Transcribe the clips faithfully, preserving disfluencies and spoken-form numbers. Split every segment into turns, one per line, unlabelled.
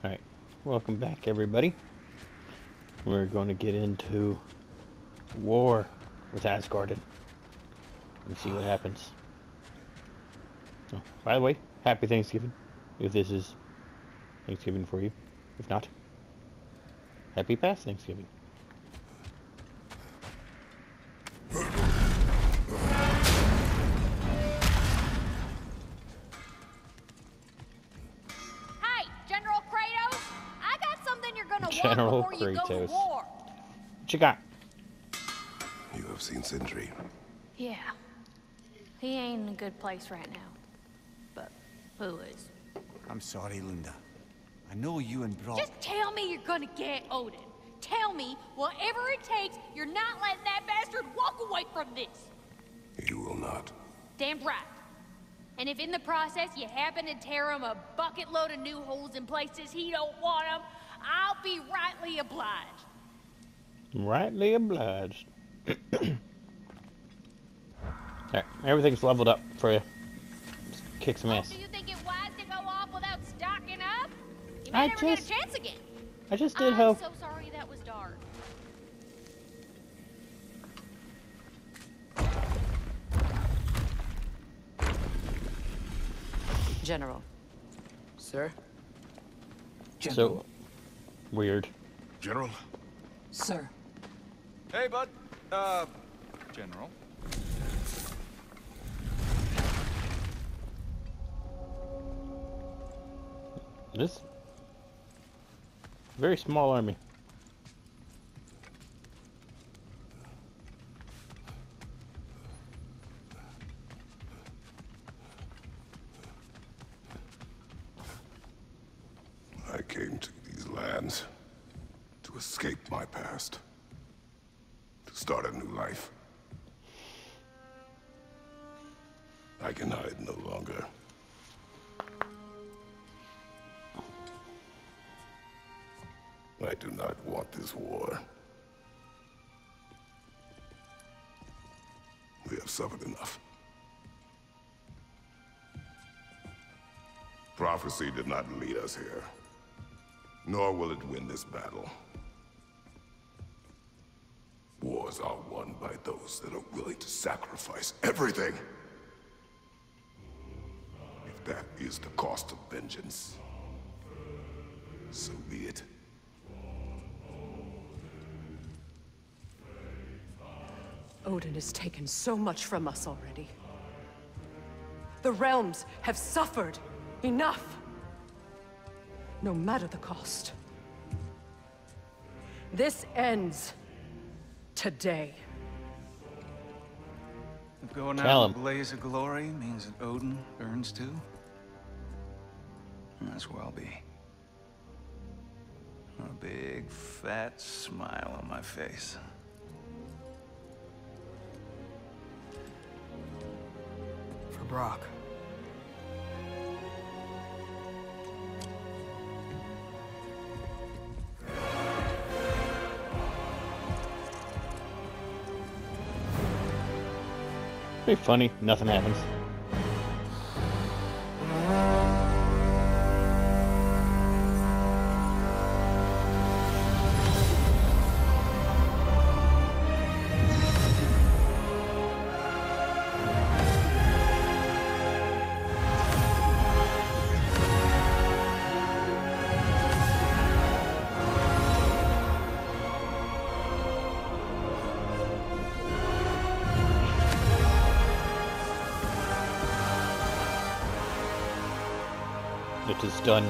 Alright, welcome back everybody. We're going to get into war with Asgarden and see what happens. Oh, by the way, happy Thanksgiving, if this is Thanksgiving for you. If not, happy past Thanksgiving. General
before you go to
Kratos.
war.
What you got?
You have seen Sindri.
Yeah. He ain't in a good place right now. But who is?
I'm sorry, Lunda. I know you and Brock...
Just tell me you're gonna get Odin. Tell me, whatever it takes, you're not letting that bastard walk away from this.
You will not.
Damn right. And if in the process you happen to tear him a bucket load of new holes in places he don't want them, I'll be rightly obliged.
Rightly obliged. Alright, everything's leveled up for you. Just kick some ass.
Do you think it wise to go off without stocking up? You may
I
never
just,
get a chance again.
I just did
I'm
help.
so sorry that was dark.
General. Sir?
General. So weird.
General?
Sir.
Hey, bud. Uh, General.
This very small army.
I came to these lands to escape my past, to start a new life. I can hide no longer. I do not want this war. We have suffered enough. Prophecy did not lead us here, nor will it win this battle. Wars are won by those that are willing to sacrifice everything. If that is the cost of vengeance, so be it.
Odin has taken so much from us already. The realms have suffered enough. No matter the cost. This ends today.
If going
Tell
out in
him.
a blaze of glory means that Odin burns too, that's where I'll be. A big, fat smile on my face.
For Brock.
Pretty funny. Nothing happens. It is done.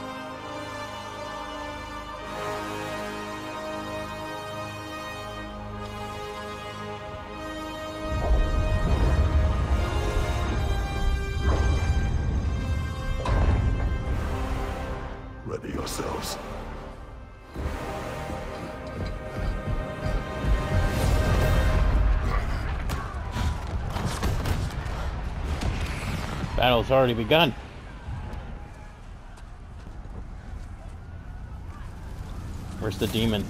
Ready yourselves.
Battle's already begun. Where's the demon?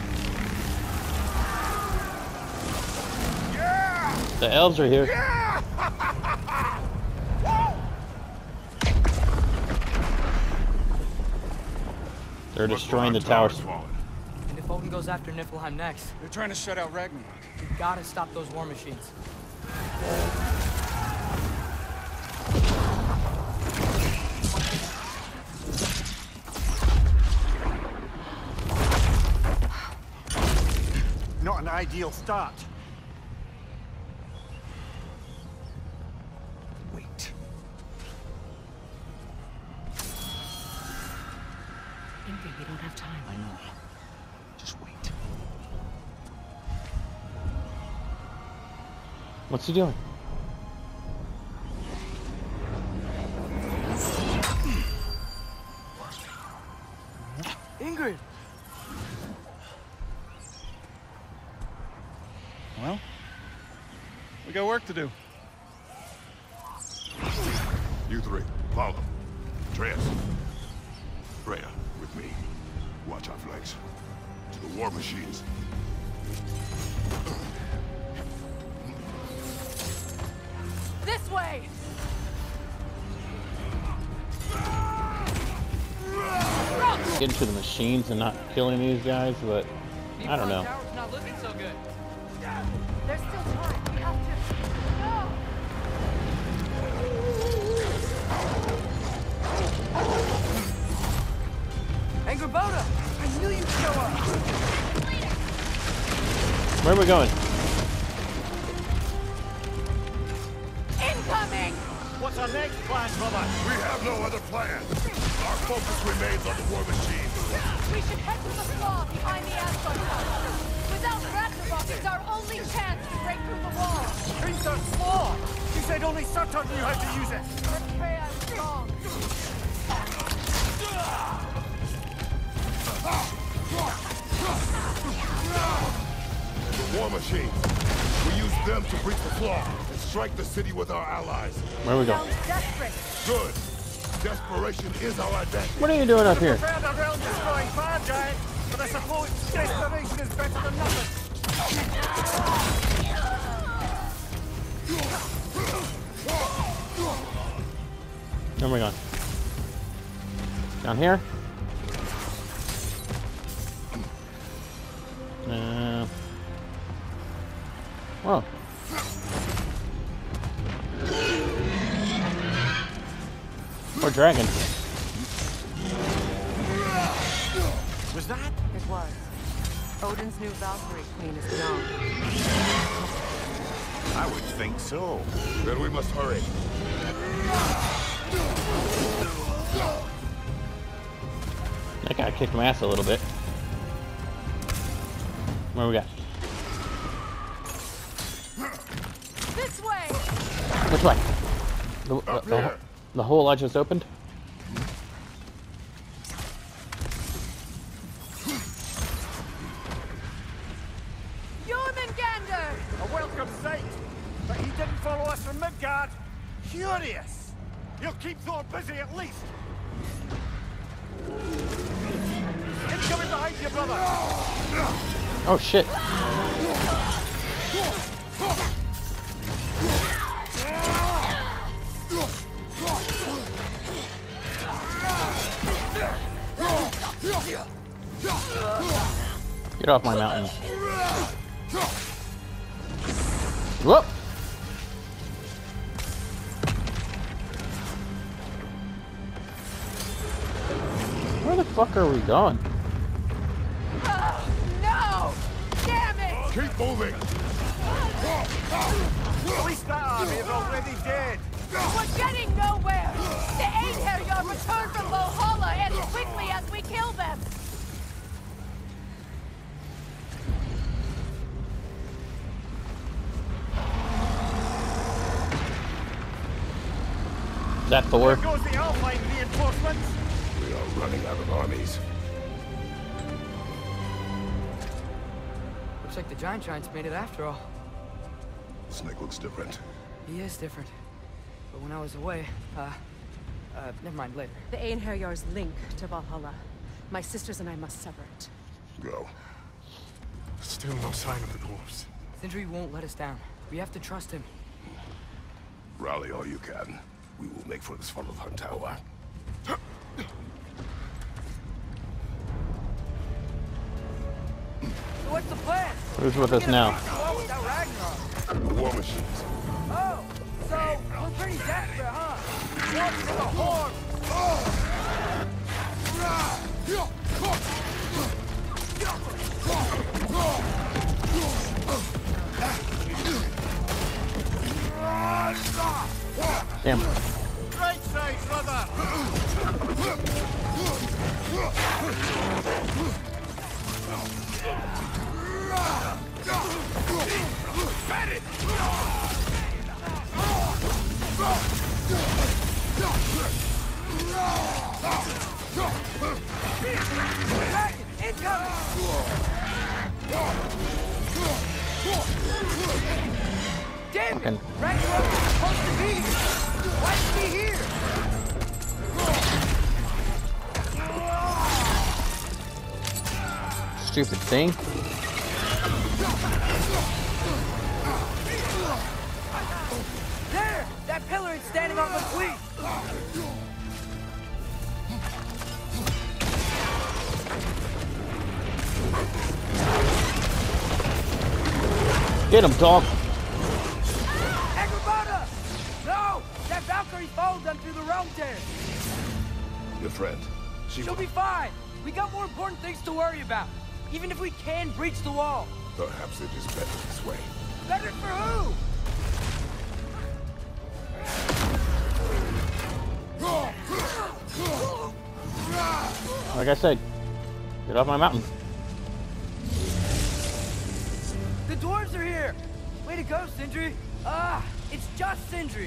Yeah!
The elves are here.
Yeah!
They're destroying the towers.
And if Odin goes after Niflheim next,
They're trying to shut out Ragnarok.
we gotta stop those war machines.
Not an ideal start.
Wait.
Ingrid, we don't have time.
I know. Just wait.
What's he doing?
Ingrid!
Well, we got work to do.
You three, follow. Atreus. Freya, with me. Watch our flanks. To the war machines.
This way!
Getting to the machines and not killing these guys, but I don't know.
Tower's not looking so good.
There's still time. We have to. No!
Angrboda! I knew you'd show up!
Where are we going?
Incoming!
What's our next plan, brother?
We have no other plan. Our focus remains on the war machines.
We should head to the flaw behind the Asgard Tower. Without Ragnarok, it's our only chance to break through the wall.
Hrimthur's flaw! You said only Surtur knew how to use it.
But Freya is wrong.
The war machines. We use them to breach the flaw and strike the city with our allies.
Where are we going?
Sounds desperate.
Good. Desperation is our advantage.
What are you doing up here?
Prepared a realm-destroying fire giant, but I suppose desperation is better than nothing.
Where are we going? Down here? Uh, whoa. Poor dragon.
Was that?
It was. Odin's new Valkyrie queen is gone.
I would think so. Then we must hurry.
That guy kicked my ass a little bit. Where we got?
This way!
Which way? The, the,
Up
the,
here.
the hole I just opened?
Jormungandr!
A welcome sight. But he didn't follow us from Midgard. Curious. He'll keep Thor busy at least. Incoming behind you, brother.
Oh shit. Get off my mountain. Whoop! Where the fuck are we going?
Oh, no! Damn it!
Keep moving.
At least that army is already dead.
We're getting nowhere! The Einherjar return from Valhalla as quickly as we kill them!
Is that Thor?
There goes the Alpine reinforcements.
We are running out of armies.
Looks like the Giant Giant's made it after all.
Snake looks different.
He is different. But when I was away, uh... Uh, never mind, later.
The Einherjar's link to Valhalla. My sisters and I must sever it.
Go.
Still no sign of the dwarves.
Sindri won't let us down. We have to trust him.
Rally all you can. We will make for this Svartalfheim tower.
Who's with us now?
The war machines.
Oh, so we're pretty desperate, huh? What's in the horde?
Damn.
Right side, brother!
Dragon, incoming! Damn it!
Fucking-
Ragnarok was supposed to be here! Why is he here?
Stupid thing.
There! That pillar is standing on the fleet!
Get him, dog.
Agrabah! No! That Valkyrie followed them through the realm tear!
Your friend. She
She'll be fine! We got more important things to worry about! Even if we can breach the wall!
Perhaps it is better this way.
Better for who?
Like I said, get off my mountain.
The dwarves are here! Way to go, Sindri! Ah, it's just Sindri!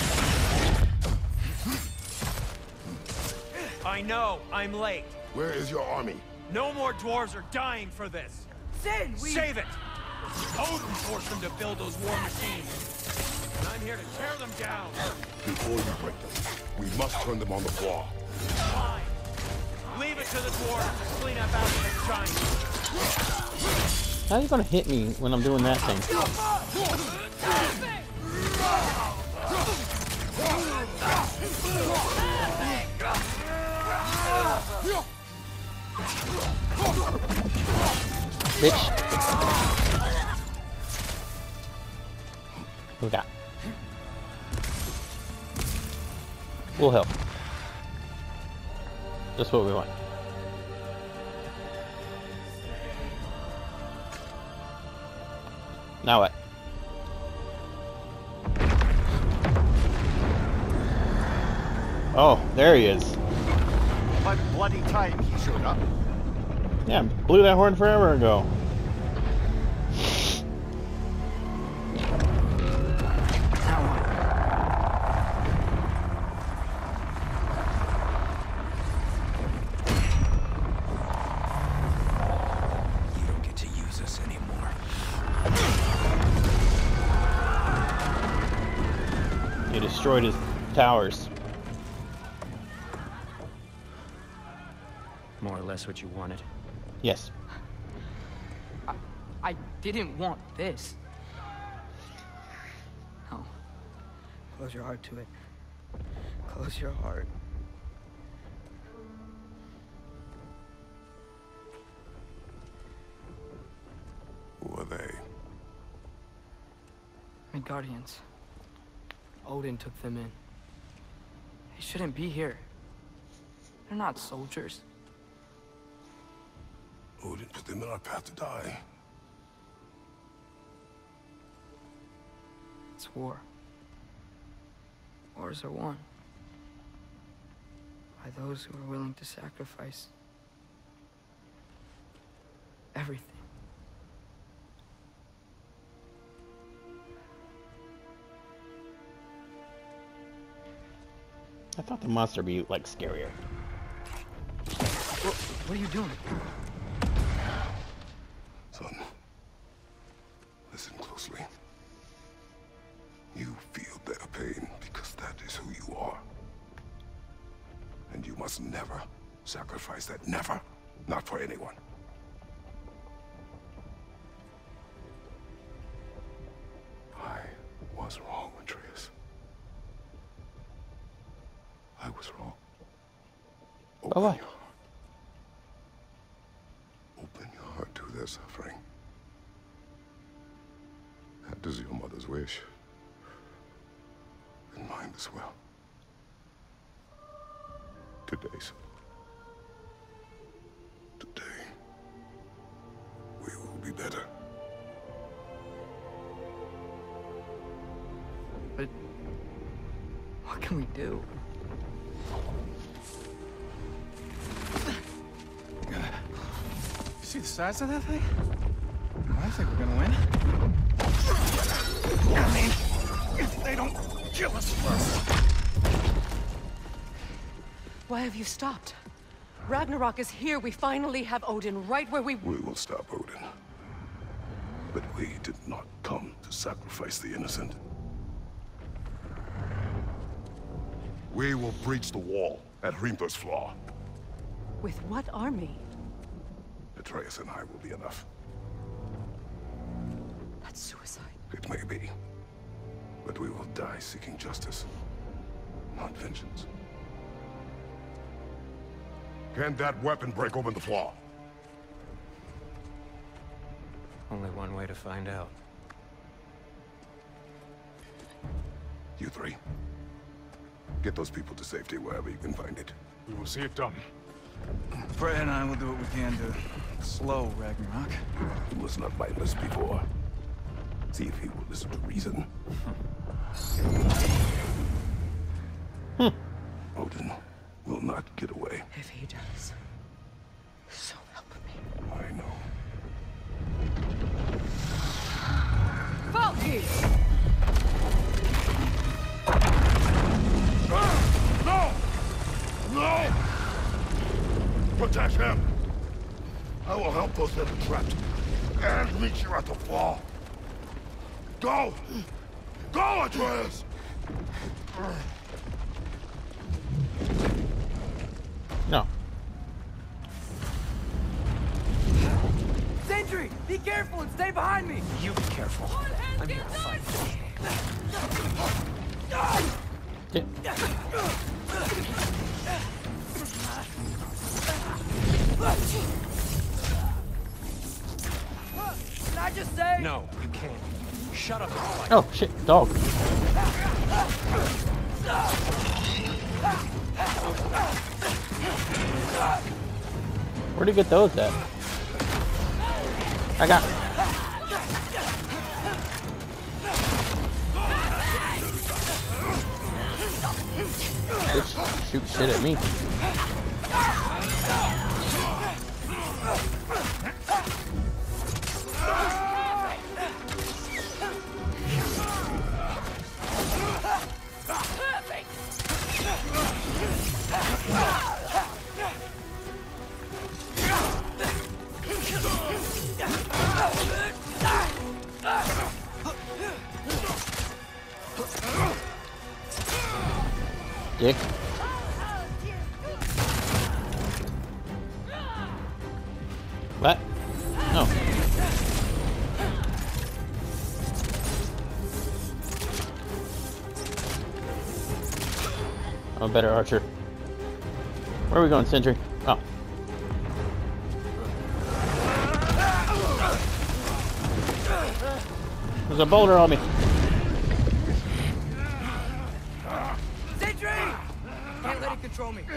I know, I'm late.
Where is your army?
No more dwarves are dying for this.
Sin, we...
Save it! Odin forced them to build those war machines. And I'm here to tear them down.
Before you break them, we must turn them on the floor.
Fine. Leave it to the dwarves to clean up after the giants.
How are you gonna hit me when I'm doing that thing? Bitch. Who got? We'll help. That's what we want. Now what? Oh, there he is.
But bloody time he showed up.
Yeah, blew that horn forever ago.
You don't get to use us anymore.
He destroyed his towers.
More or less what you wanted.
Yes.
I, I didn't want this. No. Close your heart to it. Close your heart.
Who are they?
Midgardians. Odin took them in. They shouldn't be here. They're not soldiers.
Odin put them in our path to die.
It's war. Wars are won by those who are willing to sacrifice everything.
I thought the monster would be like scarier.
What, what are you doing?
Son, listen closely. You feel their pain because that is who you are. And you must never sacrifice that. Never. Not for anyone. I was wrong, Atreus. I was wrong. Open
Bye-bye.
your heart. Open your heart to their suffering. as well. Today's. Today, we will be better.
But what can we do?
You see the size of that thing? I think we're gonna win. I mean, if they don't kill us first.
Why have you stopped? Ragnarok is here. We finally have Odin right where we...
We will stop Odin. But we did not come to sacrifice the innocent. We will breach the wall at Hrimthur's Flaw.
With what army?
Atreus and I will be enough.
That's suicide.
It may be. But we will die seeking justice, not vengeance. Can that weapon break open the flaw?
Only one way to find out.
You three. Get those people to safety wherever you can find it.
We will see it done. Freya and I will do what we can to slow Ragnarok.
He was not mindless before. See if he will listen to reason.
Hmm.
Odin will not get away.
If he does, so help me.
I know.
Valky!
No! No! Protect him! I will help those that are trapped. And meet you at the fall. Go! Go, Atreus!
No.
Sentry! Be careful and stay behind me!
You be careful. I'm here to fight.
Yeah.
Can I just say?
No, you can't. Shut up and fight.
Oh shit, dog. Where'd he get those at? I got. Bitch, shoot shit at me. Dick. What? No. I'm a better archer. Where are we going, Sentry? Oh. There's a boulder on me.
Sentry! Can't let it control me.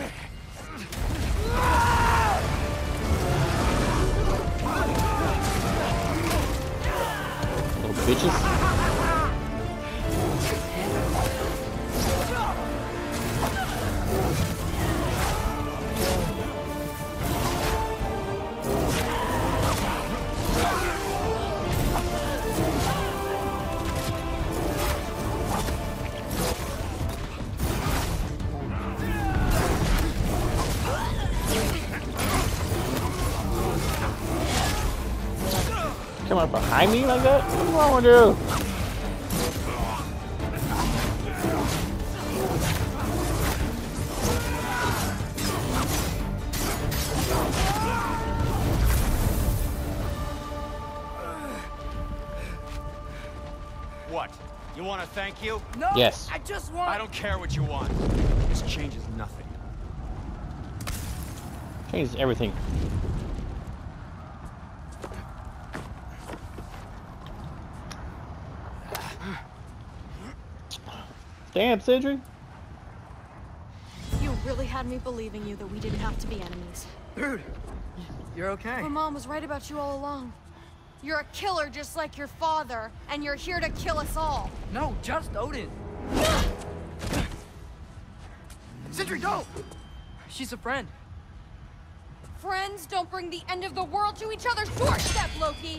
Little bitches. Come up behind me like that? What's wrong with you?
What? You want to thank you?
No!
Yes.
I just want...
I don't care what you want. This changes nothing.
Changes everything. Damn, Sentry.
really had me believing you that we didn't have to be enemies.
Dude, you're okay.
My mom was right about you all along. You're a killer just like your father, and you're here to kill us all.
No, just Odin. Sindri, go! She's a friend.
Friends don't bring the end of the world to each other's doorstep, Loki!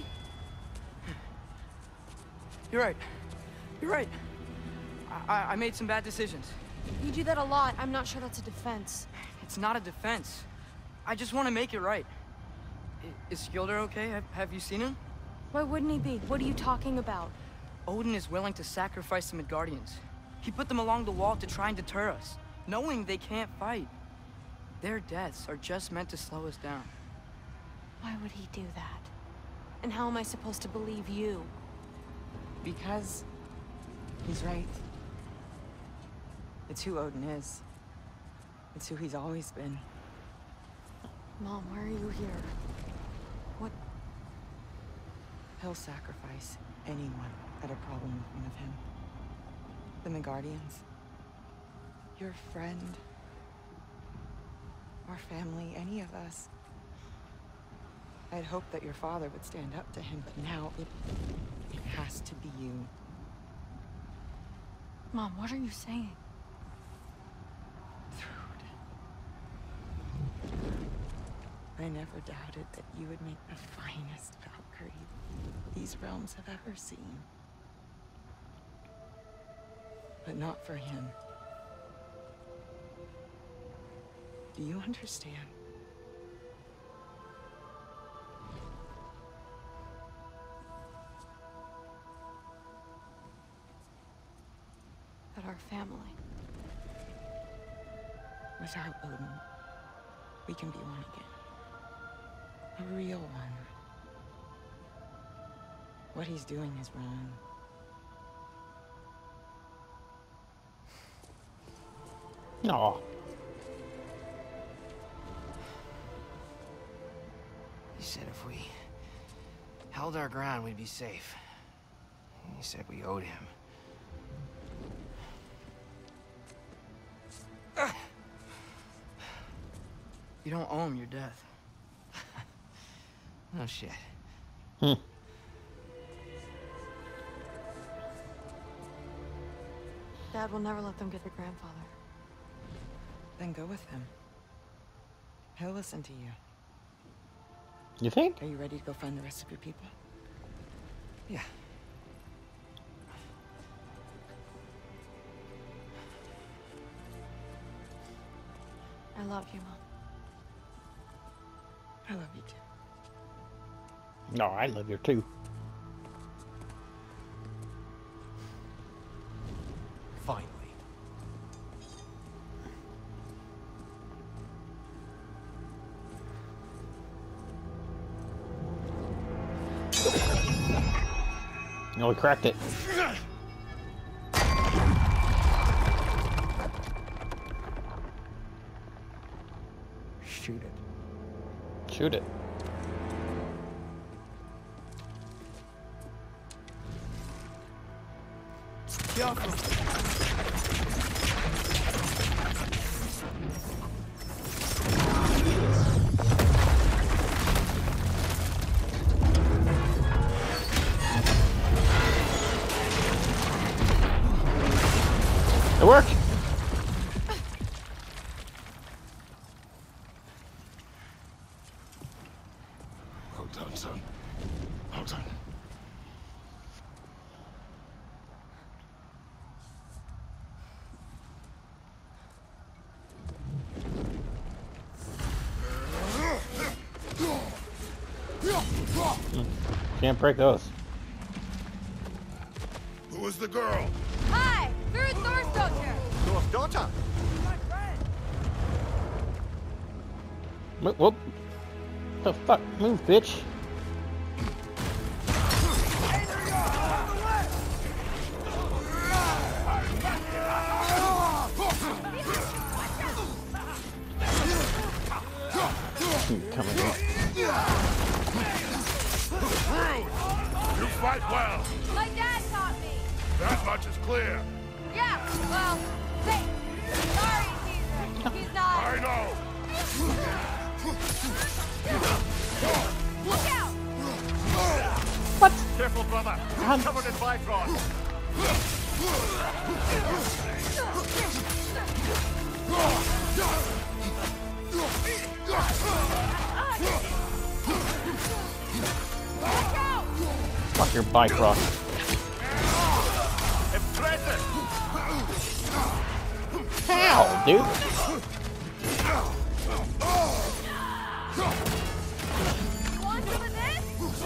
You're right. You're right. I, I, I made some bad decisions.
You do that a lot. I'm not sure that's a defense.
It's not a defense. I just want to make it right. I, is Skilder okay? Have, have you seen him?
Why wouldn't he be? What are you talking about?
Odin is willing to sacrifice the Midgardians. He put them along the wall to try and deter us, knowing they can't fight. Their deaths are just meant to slow us down.
Why would he do that? And how am I supposed to believe you?
Because he's right. It's who Odin is. It's who he's always been.
Mom, why are you here? What?
He'll sacrifice anyone at a problem with one of him. The Midgardians. Your friend. Our family, any of us. I'd hoped that your father would stand up to him, but now it... it has to be you.
Mom, what are you saying?
I never doubted that you would make the finest Valkyrie these realms have ever seen. But not for him. Do you understand?
That our family.
Without Odin, we can be one again. A real one. What he's doing is wrong.
No.
He said if we held our ground, we'd be safe. He said we owed him.
You don't owe him your death.
No shit.
Hmm.
Dad will never let them get their grandfather.
Then go with him. He'll listen to you.
You think?
Are you ready to go find the rest of your people?
Yeah.
I love you, Mom.
I love you too.
No, I love you too.
Finally.
No, we cracked it.
Shoot it.
Shoot it. It worked.
Well done, son. Well done.
Can't break those.
Who was the girl?
Hi! Through Thor's daughter!
Thor's daughter?
Whoop, whoop. The fuck? Move, bitch. Coming in.
You fight well.
My dad taught me!
That much is clear.
Yeah, well, thanks. Sorry, Caesar.
He's not.
I know.
Look out!
What?
Careful, brother.
Um.
Covered in Bifrost.
Fuck your Bifrost.
Impressive.
How, dude?
Want some of this?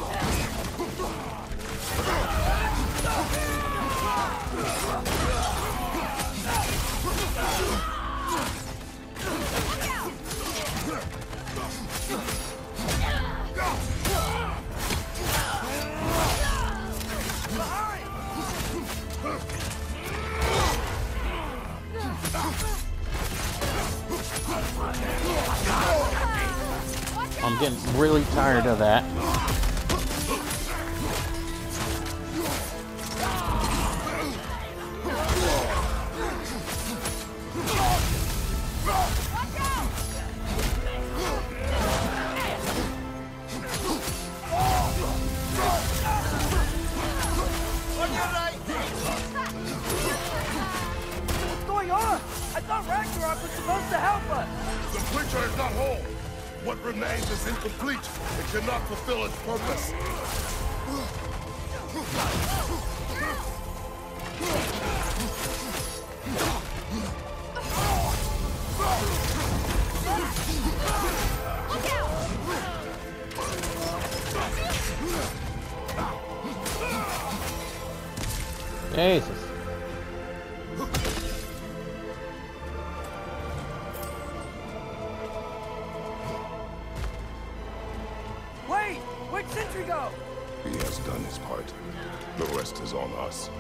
I'm getting really tired of that.
What's going on? I thought Ragnarok was supposed to help us.
The creature is not whole. What remains is incomplete. It cannot fulfill its purpose.
Jesus.
Wait! Where'd Sentry go?
He has done his part. The rest is on us.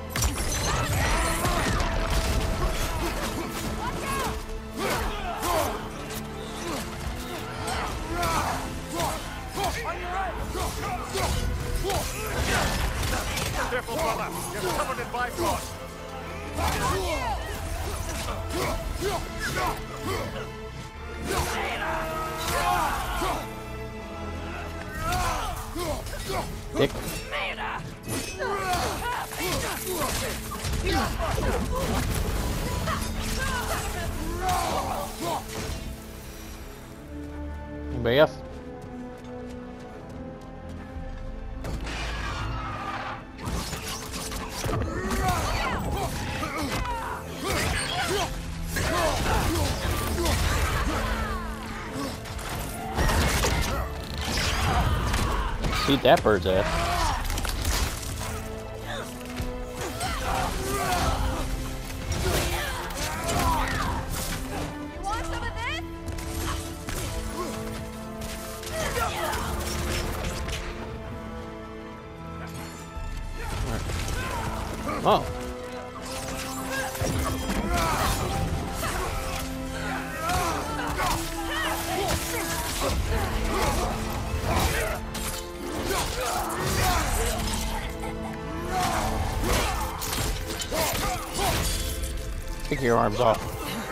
On your right! Careful, brother. You're covered in Bifrost.
Dick. Anybody else? Beat that bird's ass.
You want some of this?
Oh. Take your arms off.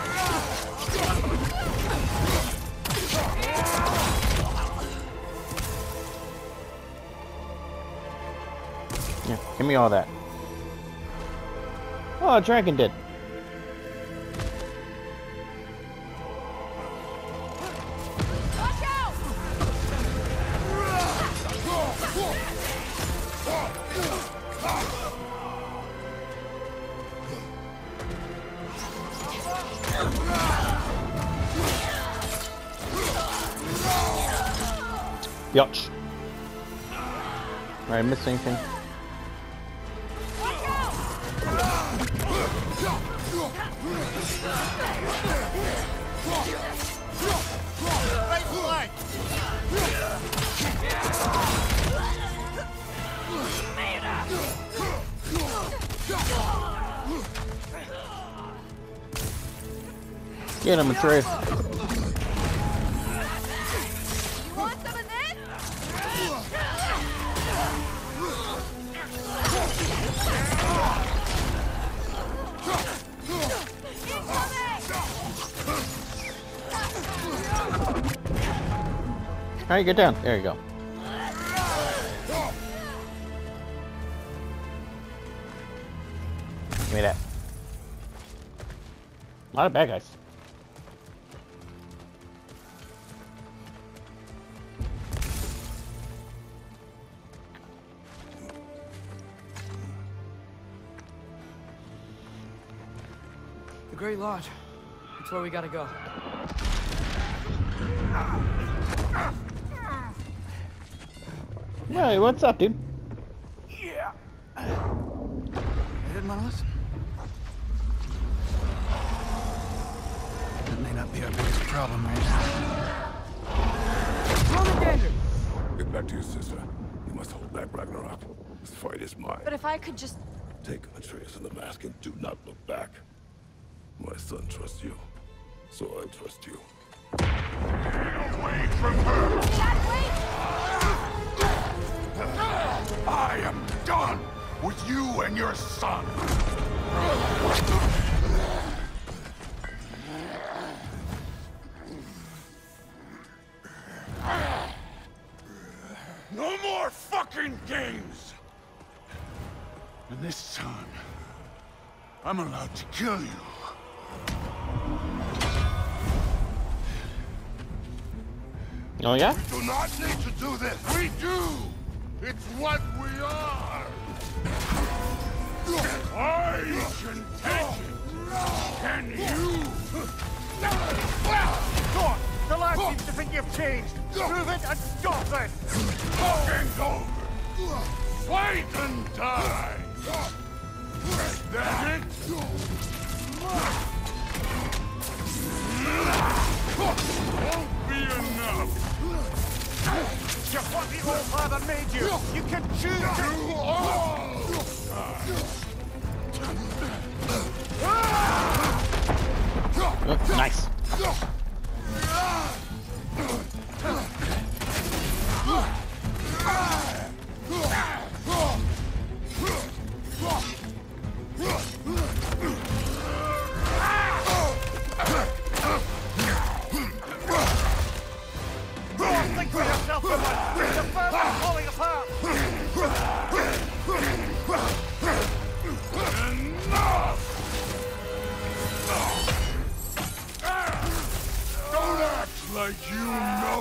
Yeah, give me all that. Oh, a dragon did. Yotch. Right, miss anything? Get him, Atreus. Alright, get down. There you go. Give me that. A lot of bad guys.
The Great Lodge. That's where we gotta go.
Hey, what's up, dude?
Yeah. You didn't want to listen? That may not be our biggest problem right now.
Roman Gander!
Get back to your sister. You must hold back Ragnarok. This fight is mine.
But if I could just...
Take Atreus and the mask and do not look back. My son trusts you, so I trust you. Get away from her!
Dad, wait!
I am done with you and your son! No more fucking games! And this time, I'm allowed to kill you.
Oh, yeah?
We do not need to do this. We do. It's what we are. I can take it. Can you?
Thor, the lad seems to think you've changed. Prove it and stop it.
Talking's over. Fight and die. That's it. Won't be enough.
Just what the old father made you. You can choose to...
You all.
Oh, nice.
Think for yourself for once. The firm is falling apart.
Enough! Don't act like you know.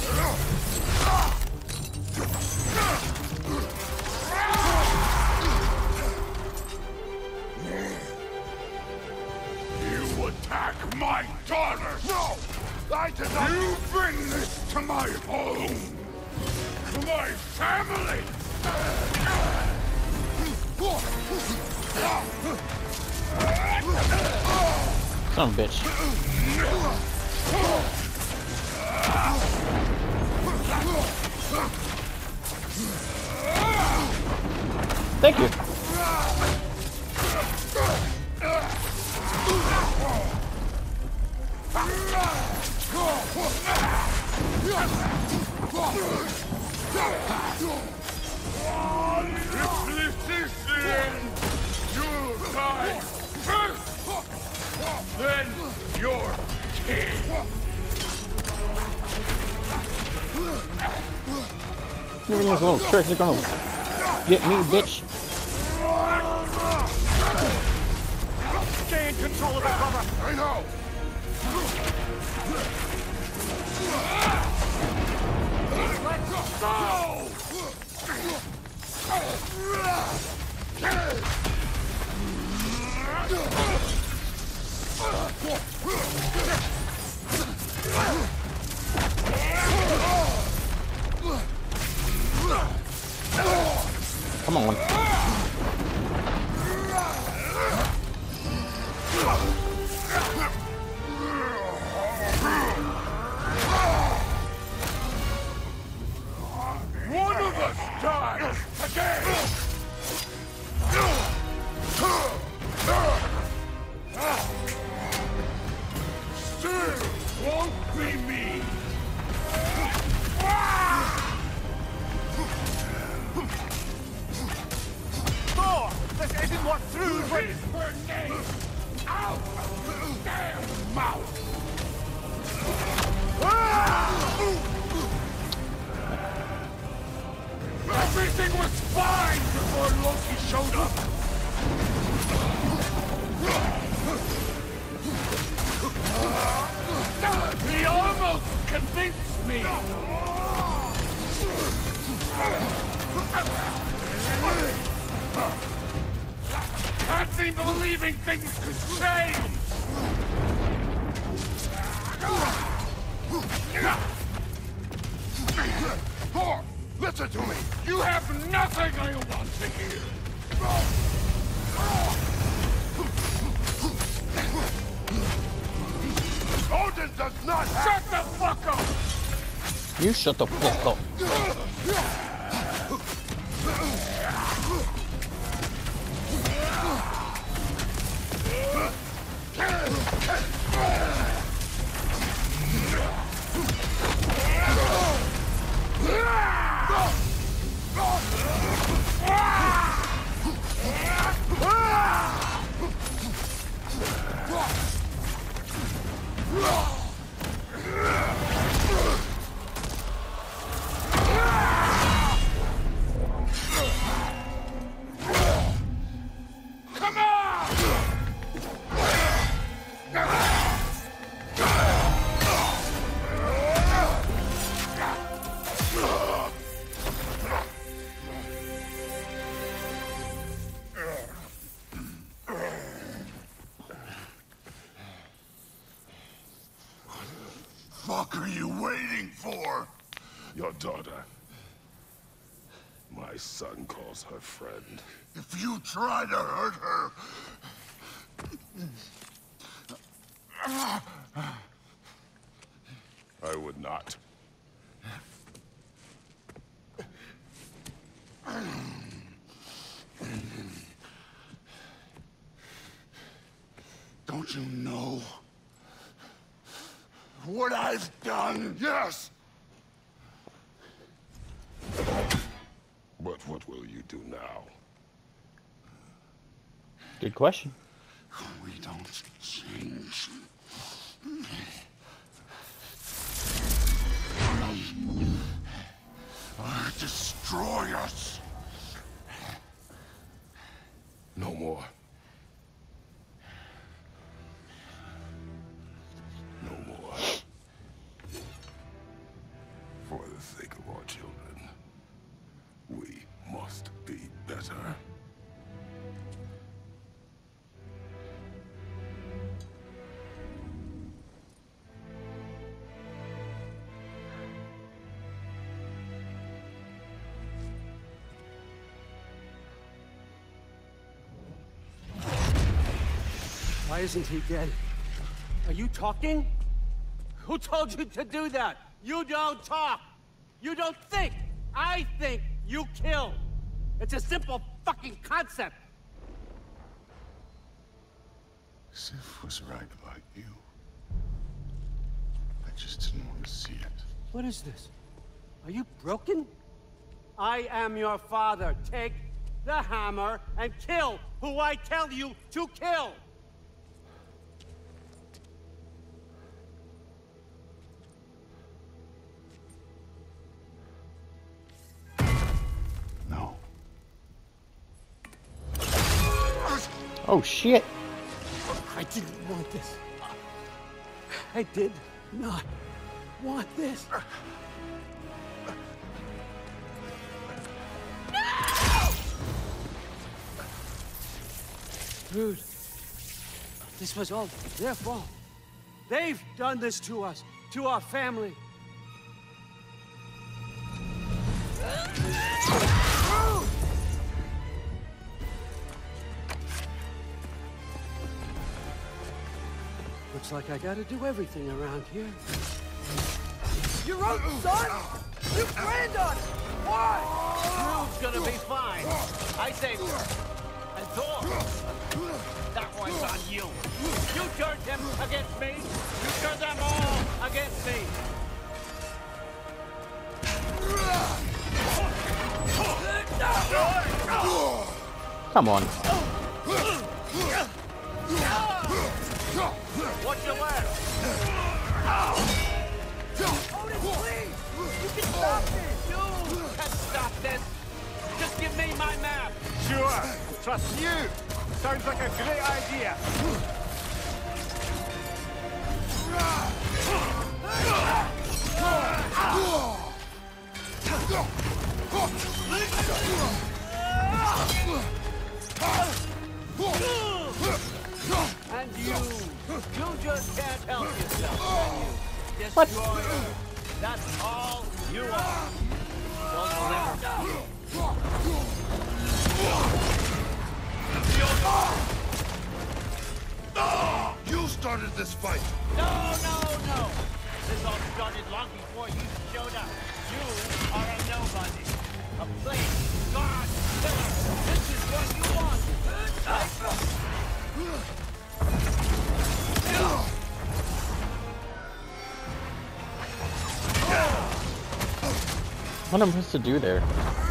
You attack my daughter! No! I did not... You bring this to my home! To my family!
Son of a bitch. Thank you.
If this is the end, you'll die first! Then you're king!
You're those little tricks are gonna get me, bitch.
Stay in control of it, brother.
I know! Let's go!
Come on.
One of us dies again! Still won't be me!
Thor, this isn't what through
Keep her name out of your damn mouth! Can't seem believing things could change! Thor, listen to me! You have nothing I want to hear! Odin does not have... Shut the fuck up!
You shut the fuck up.
What are you waiting for? Your daughter. My son calls her friend. If you try to hurt her... I would not. Don't you know what I've done? Yes! But what will you do now?
Good question.
We don't change. Or destroy us. No more. No more. For the sake of our children, we must be better.
Why isn't he dead? Are you talking? Who told you to do that? You don't talk! You don't think! I think you kill! It's a simple fucking concept!
Sif was right about you. I just didn't want to see it.
What is this? Are you broken? I am your father. Take the hammer and kill who I tell you to kill!
No.
Oh shit!
I didn't want this. I did not want this. No! Dude, this was all their fault. They've done this to us, to our family. Looks like I gotta do everything around here.
Your own son? You planned on it! Why?
Groot's gonna be fine. I saved her. And Thor. That one's on you. You turned him against me. You turned them all against me.
Come on.
What's your left?
Odin, please! You can stop this!
You can stop this! Just give me my map!
Sure! Trust you! Sounds like a great idea!
Destroyer. That's all you are. Don't deliver.
You started this fight.
No, no, no. This all started long before you showed up. You are a nobody. A plague, god, killer. This is what you want.
What am I supposed to do there?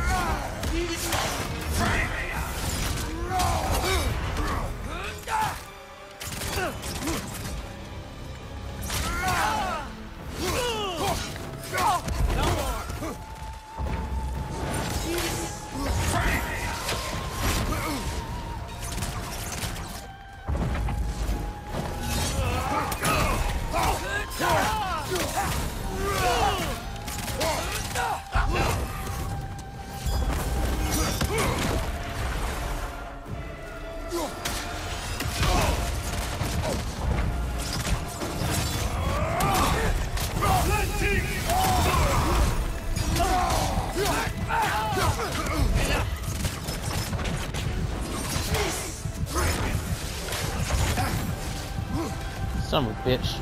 Son of a bitch.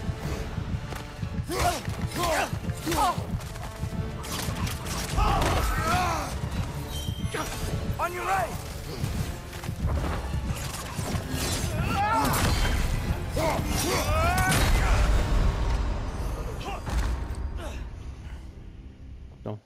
On your right!
No.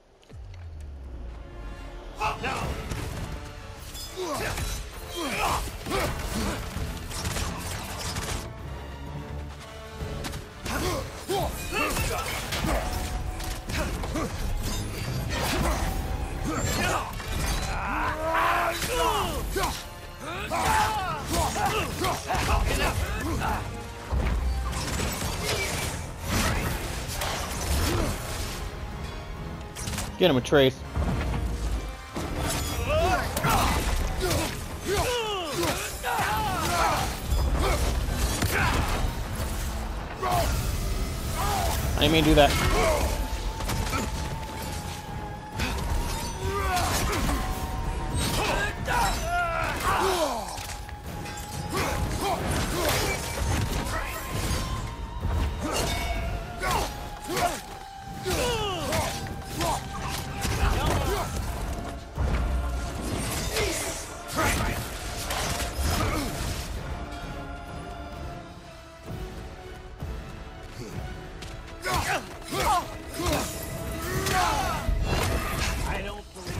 Get him a trace. I didn't mean to do that.
I don't believe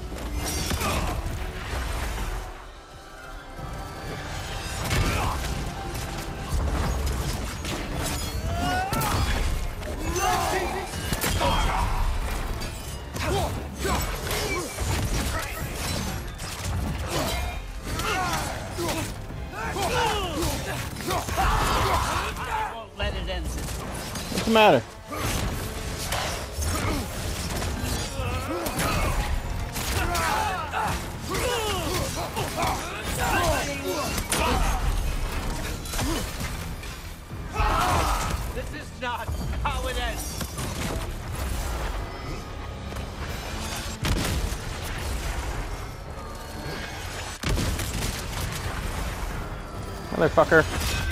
I won't let it end this way.
What's the matter?
This is not how it ends.
Motherfucker.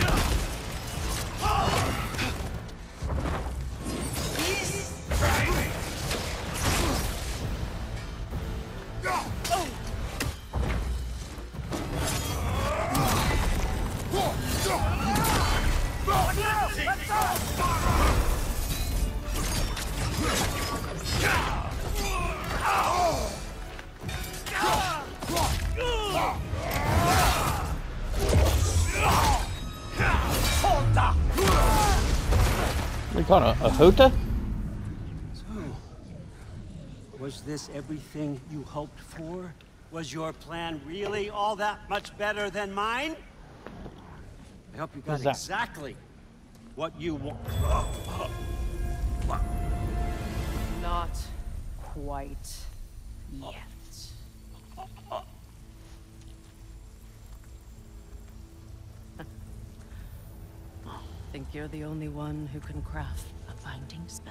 What do you call it? A, a Hota?
So, was this everything you hoped for? Was your plan really all that much better than mine? I hope you got exactly what you want.
Not quite yet. Think think you're the only one who can craft a binding spell.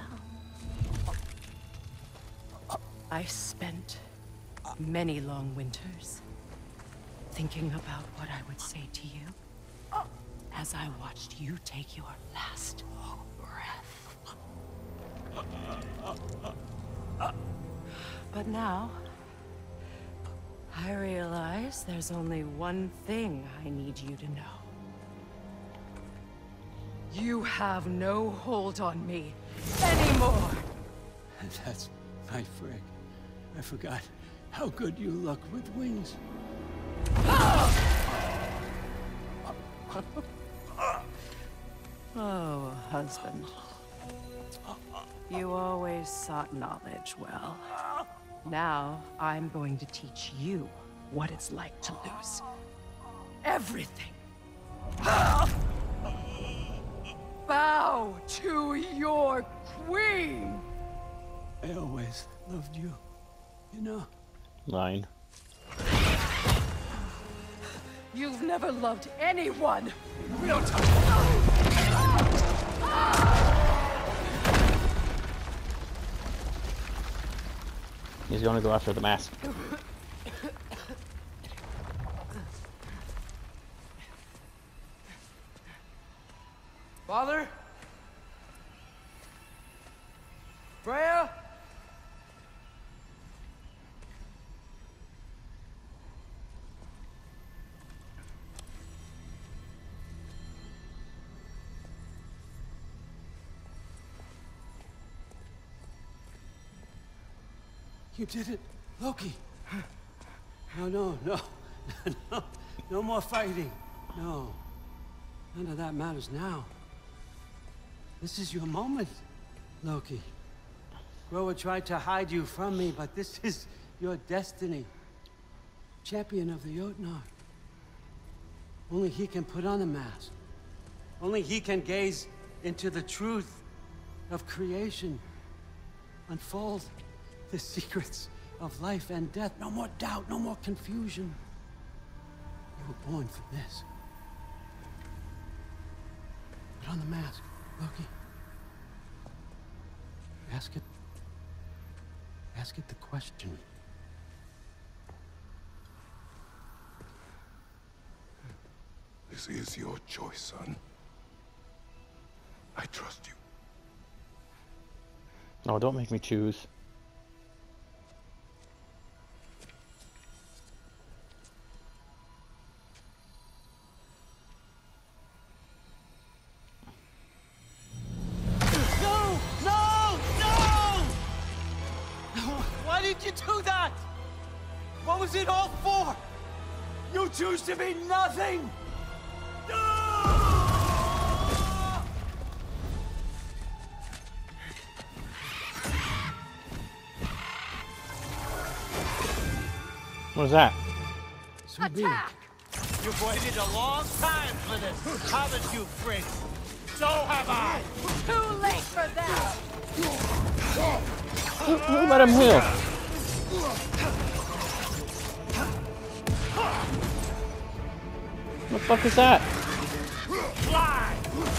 I spent many long winters thinking about what I would say to you as I watched you take your last breath. But now, I realize there's only one thing I need you to know. You have no hold on me anymore.
That's my frig. I forgot how good you look with wings.
Oh, husband. You always sought knowledge well. Now, I'm going to teach you what it's like to lose everything. Bow to your queen!
I always loved you, you know?
Line.
You've never loved anyone!
Real time!
He's gonna go after the mask.
Father? Freya?
You did it, Loki. No, no, no, no, no more fighting. No, none of that matters now. This is your moment, Loki. Groa tried to hide you from me, but this is your destiny. Champion of the Jotnar. Only he can put on the mask. Only he can gaze into the truth of creation. Unfold the secrets of life and death. No more doubt, no more confusion. You were born for this. Put on the mask, Loki. Ask it... Ask it the question.
This is your choice, son. I trust you.
No, don't make me choose.
No! No! No! Why did you do that? What was it all for? You choose to be nothing!
What was that?
Attack! You've waited a long time for this, haven't you, Fritz? So have I!
Too late for that!
Who, who let him heal? What the fuck is that?
Fly!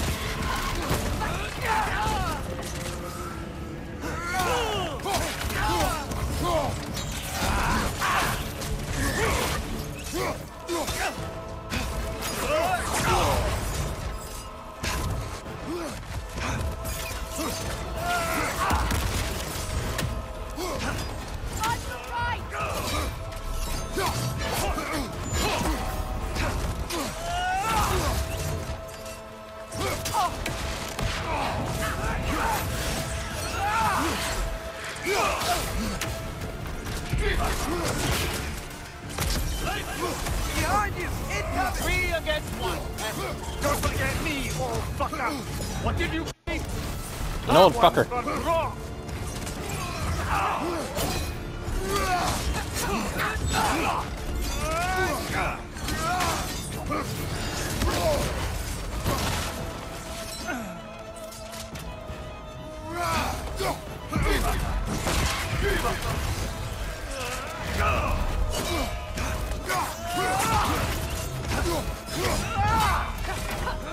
Behind you! It's three against one! Don't forget me, old fucker! What did you say?
An old fucker.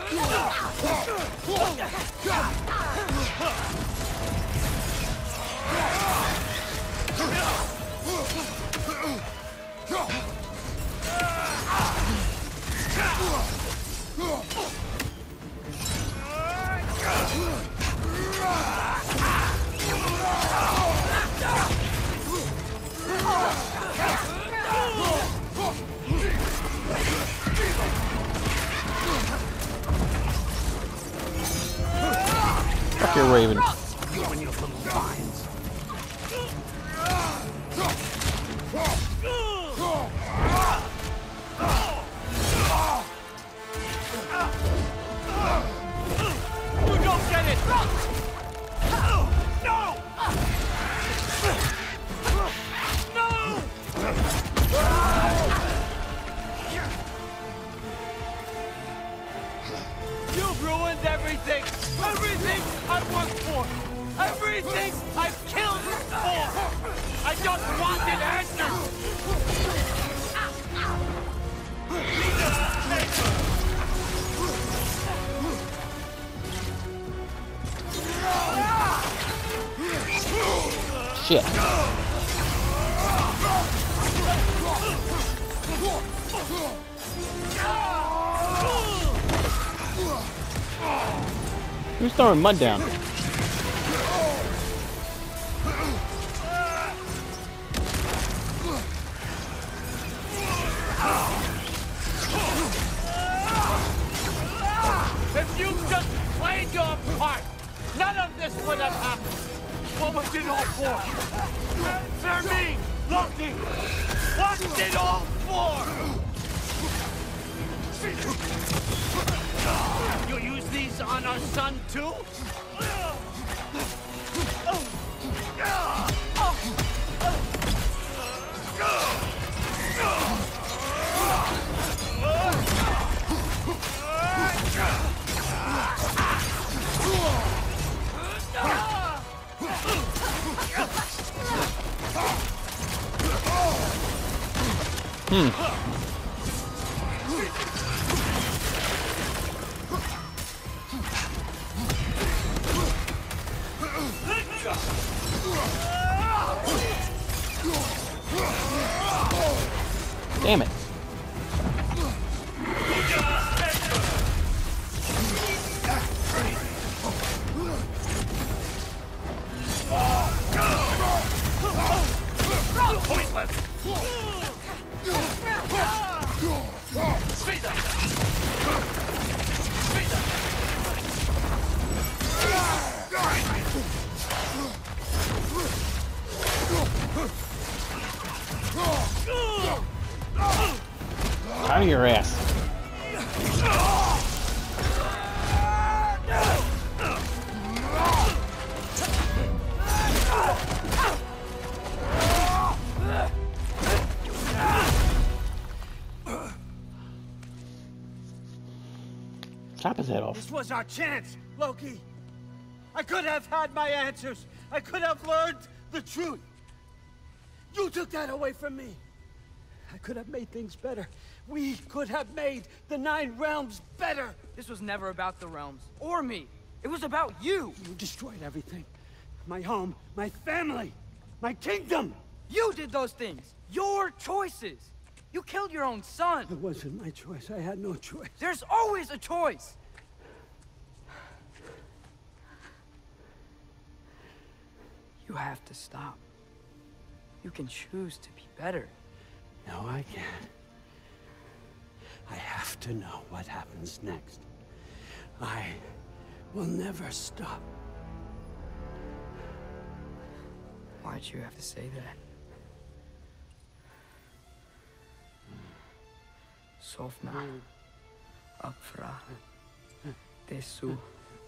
Fuck your Raven.
You and your little vines. You don't get it! No! No! You've ruined everything! Everything I've worked for! Everything I've killed for! I just wanted answers!
Shit. Who's throwing mud down?
If you just played your part, none of this would have happened. What was it all for? Answer me, Loki! What's it all for? You use these on our son too?
Hmm. Damn it. Out of your ass. Chop his head off.
This was our chance, Loki. I could have had my answers. I could have learned the truth. You took that away from me. I could have made things better. We could have made the Nine Realms better.
This was never about the realms, or me. It was about you.
You destroyed everything. My home, my family, my kingdom.
You did those things. Your choices. You killed your own son.
It wasn't my choice. I had no choice.
There's always a choice. You have to stop. You can choose to be better.
No, I can't. I have to know what happens next. I will never stop.
Why'd you have to say that? Sofna. Apfra. Desu.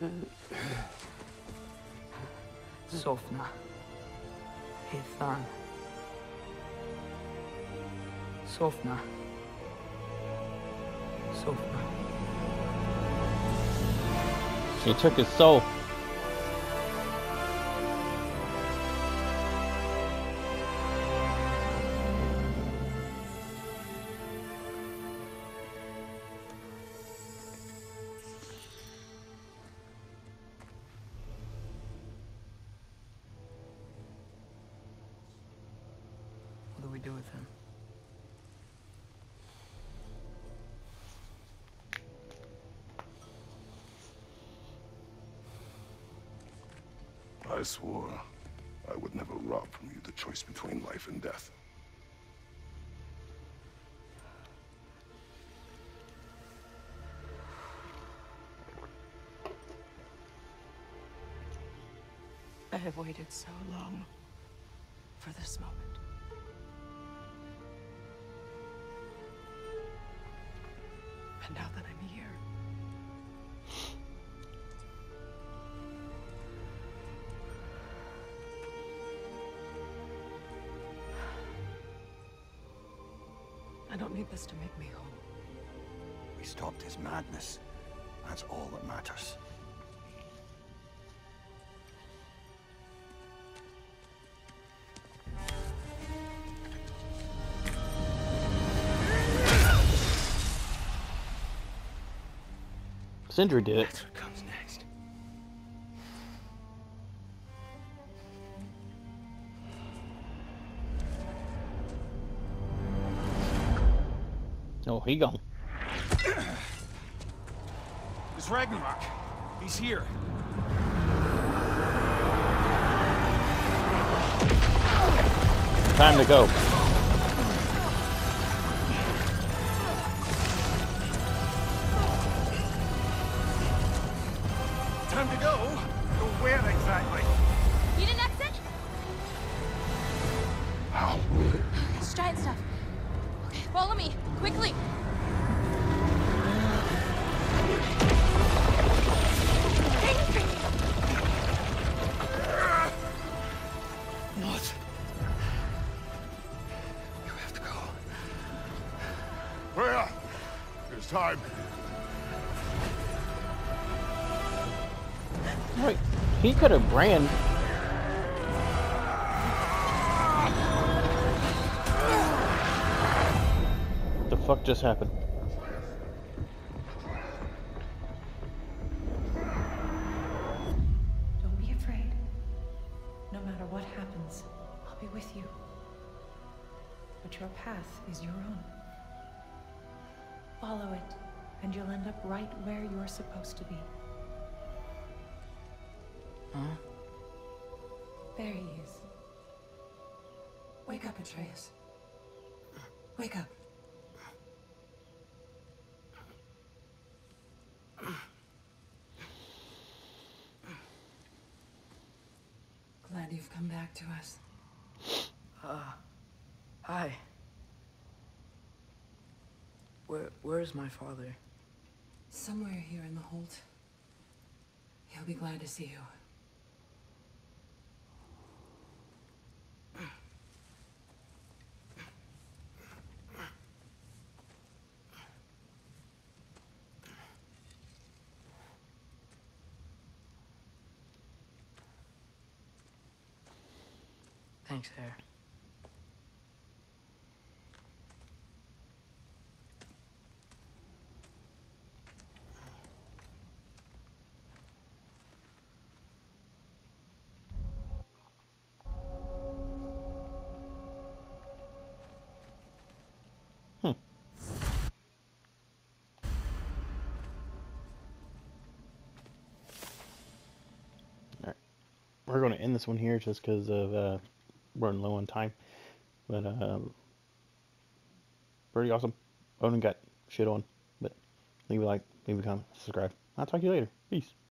Sofna. Ethan. Sofna. Sofna.
She took his soul.
do we do with him?
I swore I would never rob from you the choice between life and death.
I have waited so long for this moment. And now that I'm here, I don't need this to make me whole.
We stopped his madness. That's all that matters.
Sindri did it.
That's what comes next.
Oh, he gone.
It's Ragnarok. He's here.
Time to go.
Time to go? Go where exactly?
Need an exit?
How?
It's giant stuff. Okay, follow me, quickly.
What? You have to go.
Freya! It's time.
Wait, he could have ran. What the fuck just happened?
don't be afraid. No matter what happens, I'll be with you. But your path is your own. Follow it, and you'll end up right where you're supposed to be.
Huh?
There he is. Wake up, Atreus. Wake up. Glad you've come back to us.
Uh, hi. Where, where's my father?
Somewhere here in the Holt. He'll be glad to see you.
Thanks, Hare.
Hmm. Alright. We're going to end this one here just because of uh, running low on time. But, um, pretty awesome. Odin got shit on. But leave a like, leave a comment, subscribe. I'll talk to you later. Peace.